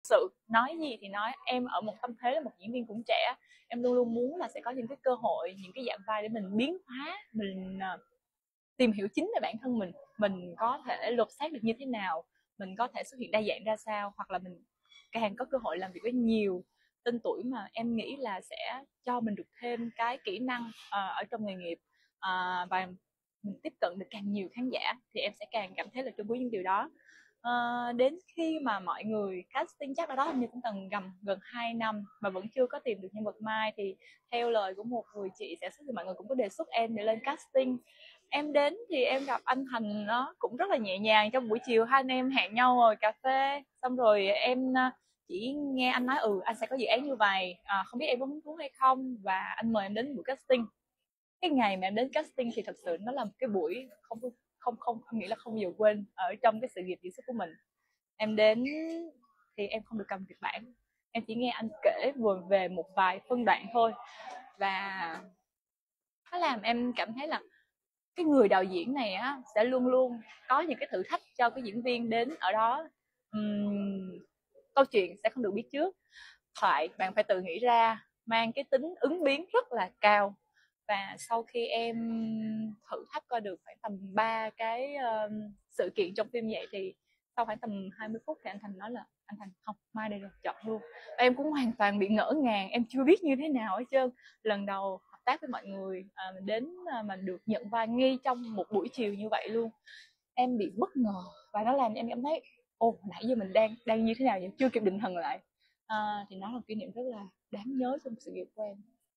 sự nói gì thì nói, em ở một tâm thế là một diễn viên cũng trẻ, em luôn luôn muốn là sẽ có những cái cơ hội, những cái dạng vai để mình biến hóa, mình tìm hiểu chính về bản thân mình có thể lột xác được như thế nào, mình có thể xuất hiện đa dạng ra sao, hoặc là mình càng có cơ hội làm việc với nhiều tên tuổi mà em nghĩ là sẽ cho mình được thêm cái kỹ năng ở trong nghề nghiệp, và mình tiếp cận được càng nhiều khán giả thì em sẽ càng cảm thấy là trân quý những điều đó. Đến khi mà mọi người casting chắc là đó hình như cũng gần 2 năm mà vẫn chưa có tìm được nhân vật Mai, thì theo lời của một người chị sản xuất thì mọi người cũng có đề xuất em để lên casting. Em đến thì em gặp anh Thành, nó cũng rất là nhẹ nhàng, trong buổi chiều hai anh em hẹn nhau ngồi cà phê, xong rồi em chỉ nghe anh nói anh sẽ có dự án như vậy, không biết em có hứng thú hay không, và anh mời em đến buổi casting. Cái ngày mà em đến casting thì thật sự nó là một cái buổi không không không em nghĩ là không bao giờ quên ở trong cái sự nghiệp diễn xuất của mình. Em đến thì em không được cầm kịch bản, em chỉ nghe anh kể vừa về một vài phân đoạn thôi, và nó làm em cảm thấy là cái người đạo diễn này á sẽ luôn luôn có những cái thử thách cho cái diễn viên đến ở đó. Câu chuyện sẽ không được biết trước, bạn phải tự nghĩ ra, mang cái tính ứng biến rất là cao. Và sau khi em thử thách qua được khoảng tầm 3 cái sự kiện trong phim vậy, thì sau khoảng tầm 20 phút thì anh Thành nói là anh Thành không, mai đây rồi, chọn luôn. Và em cũng hoàn toàn bị ngỡ ngàng, em chưa biết như thế nào hết trơn. Lần đầu hợp tác với mọi người, đến mà được nhận vai ngay trong một buổi chiều như vậy luôn, em bị bất ngờ và nó làm em cảm thấy nãy giờ mình đang đang như thế nào vậy, chưa kịp định thần lại. Thì nó là một kỷ niệm rất là đáng nhớ trong sự nghiệp của em.